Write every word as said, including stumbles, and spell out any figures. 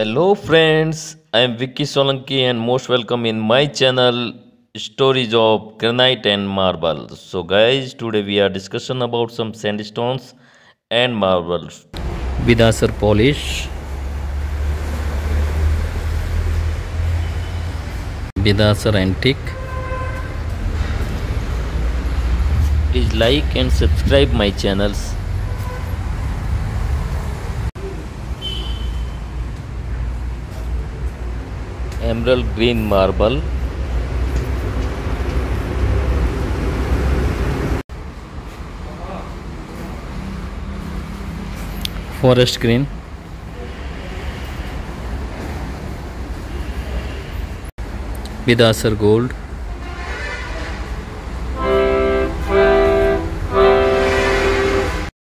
Hello friends, I am Vicky Solanki and most welcome in my channel Stories of Granite and Marble. So guys, today we are discussion about some sandstones and marbles. Vidasar polish, Vidasar antique. Please like and subscribe my channels. Emerald green marble, forest green, Vidasar gold,